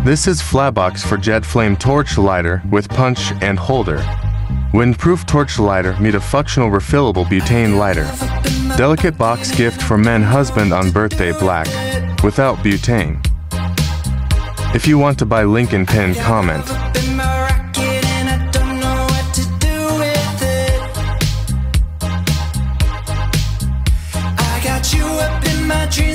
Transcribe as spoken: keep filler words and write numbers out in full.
This is Flabox for Jet Flame Torch Lighter with punch and holder. Windproof torch lighter meet a functional refillable butane lighter. Delicate box gift for men husband on birthday black, without butane. If you want to buy, link in pinned comment. You up in my dreams.